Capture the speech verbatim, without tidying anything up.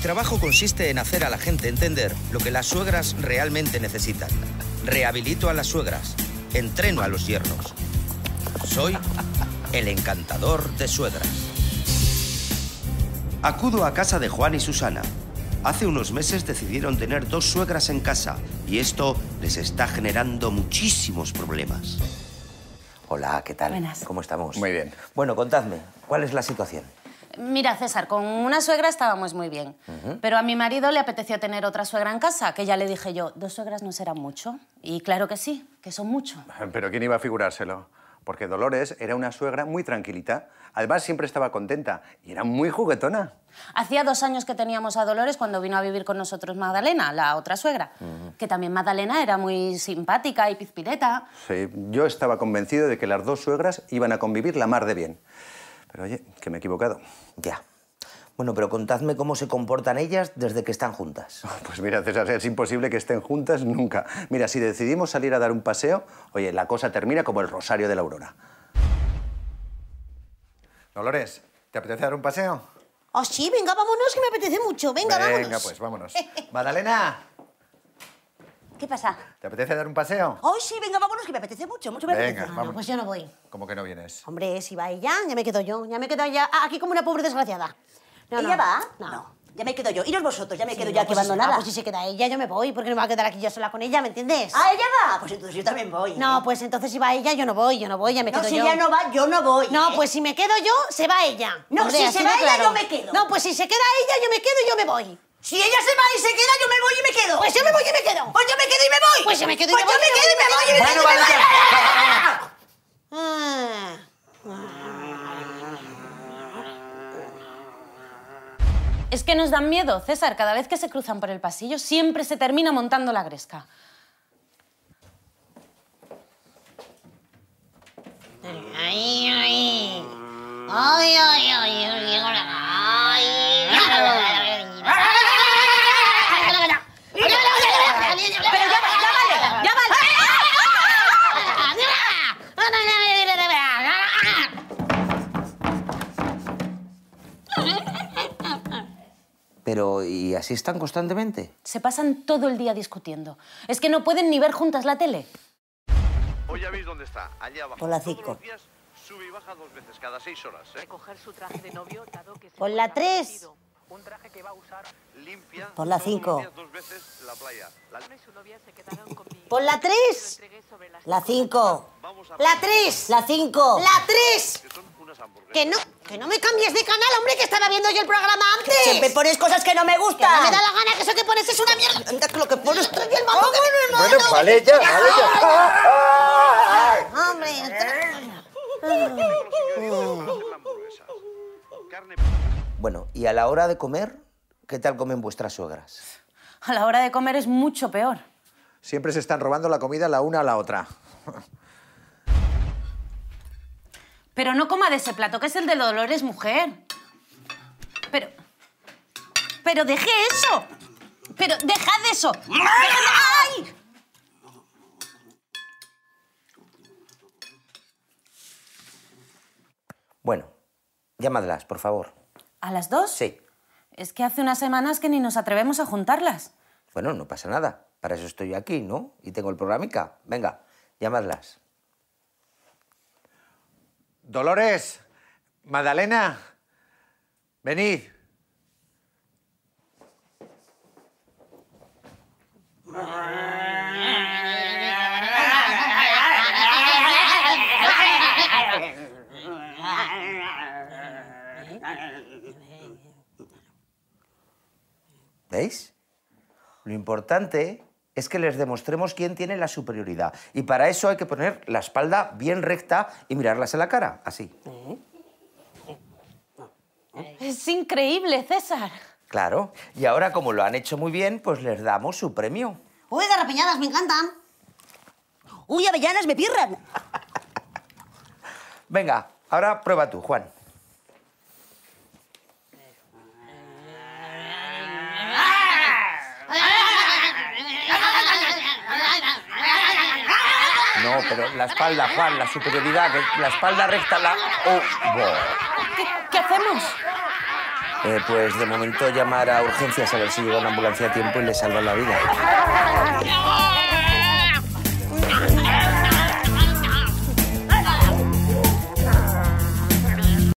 trabajo consiste en hacer a la gente entender lo que las suegras realmente necesitan. Rehabilito a las suegras, entreno a los yernos. Soy el encantador de suegras. Acudo a casa de Juan y Susana. Hace unos meses decidieron tener dos suegras en casa y esto les está generando muchísimos problemas. Hola, ¿qué tal? Buenas. ¿Cómo estamos? Muy bien. Bueno, contadme, ¿cuál es la situación? Mira, César, con una suegra estábamos muy bien, uh-huh. pero a mi marido le apeteció tener otra suegra en casa, que ya le dije yo, dos suegras no serán mucho. Y claro que sí, que son mucho. Pero ¿quién iba a figurárselo? Porque Dolores era una suegra muy tranquilita. Además, siempre estaba contenta y era muy juguetona. Hacía dos años que teníamos a Dolores cuando vino a vivir con nosotros Magdalena, la otra suegra. Uh-huh. Que también Magdalena era muy simpática y pizpireta. Sí, yo estaba convencido de que las dos suegras iban a convivir la mar de bien. Pero oye, que me he equivocado. Ya. Bueno, pero contadme cómo se comportan ellas desde que están juntas. Pues mira, César, es imposible que estén juntas nunca. Mira, si decidimos salir a dar un paseo, oye, la cosa termina como el rosario de la aurora. Dolores, ¿te apetece dar un paseo? Oh, sí, venga, vámonos, que me apetece mucho. Venga, venga vámonos. Venga, pues, vámonos. Magdalena, ¿qué pasa? ¿te apetece dar un paseo? Oh, sí, venga, vámonos, que me apetece mucho, mucho me Venga, apetece. vamos. No, pues yo no voy. ¿Cómo que no vienes? Hombre, si va ella, ya me quedo yo. Ya me quedo ya aquí como una pobre desgraciada. No, ¿Ella no. va? No. no. Ya me quedo yo. Iros vosotros, ya me Sí, quedo no, yo aquí pues si- abandonada. ah, pues si se queda ella, yo me voy, porque no me voy a quedar aquí yo sola con ella, ¿me entiendes? Ah, ¿ella va? Pues entonces yo también voy. ¿eh? No, pues entonces si va ella, yo no voy, yo no voy, ya me No, quedo si yo. ella no va, yo no voy. No, ¿eh? pues si me quedo yo, se va ella. No, Hombre, si así se de va ella, claro. yo me quedo. No, pues si se queda ella, yo me quedo y yo me voy. Si ella se va y se queda, yo me voy y me quedo. Pues yo me voy y me quedo. Pues yo me quedo y me voy. Pues yo me quedo y pues me voy. yo me quedo y me voy y me Bueno, quedo y me vale, voy. Ah. Es que nos dan miedo, César. Cada vez que se cruzan por el pasillo, siempre se termina montando la gresca. Ay, ay. Ay, ay, ay, ay, ay. Pero ya, ya vale, ya vale. Pero, ¿y así están constantemente? Se pasan todo el día discutiendo. Es que no pueden ni ver juntas la tele. Hoy ya veis dónde está, allá abajo. Por la Todos cinco. los días sube y baja dos veces, cada seis horas, ¿eh? Recoger su traje de novio, dado que se Por la encuentra tres. vestido. Un traje que va a usar. Limpia Por la todos los cinco. días dos veces la playa. La... Uno y su novia se quedaron conmigo. Por la tres. Lo entregué sobre las La cinco. Vamos a... La tres. La cinco. La tres. Que son unas hamburguesas. Que no, que no me cambies de canal, hombre, que estaba viendo yo el programa antes. Siempre pones cosas que no me Que gustan. no me da la gana, que eso que pones es una mierda. Anda, que lo que pones trae el mambo. Bueno, vale ya, vale ya. Hombre, Todos los ingredientes hacen la hamburguesa. Carne... Bueno, y a la hora de comer, ¿qué tal comen vuestras suegras? A la hora de comer es mucho peor. Siempre se están robando la comida la una a la otra. Pero no coma de ese plato, que es el de Dolores, mujer. Pero... Pero deje eso. Pero dejad eso. Dejad- ¡Ay! Bueno, llamadlas, por favor. ¿A las dos? Sí. Es que hace unas semanas que ni nos atrevemos a juntarlas. Bueno, no pasa nada. Para eso estoy aquí, ¿no? Y tengo el programica. Venga, llamadlas. Dolores, Magdalena, venid. ¿Veis? Lo importante es que les demostremos quién tiene la superioridad. Y para eso hay que poner la espalda bien recta y mirarlas en la cara, así. Es increíble, César. Claro. Y ahora, como lo han hecho muy bien, pues les damos su premio. Uy, garrapiñadas, me encantan. Uy, avellanas, me pirran. Venga, ahora prueba tú, Juan. No, pero la espalda, Juan, la superioridad, que la espalda recta, la... Oh, boh. ¿Qué, qué hacemos? Eh, pues de momento llamar a urgencias a ver si llega una ambulancia a tiempo y le salvan la vida.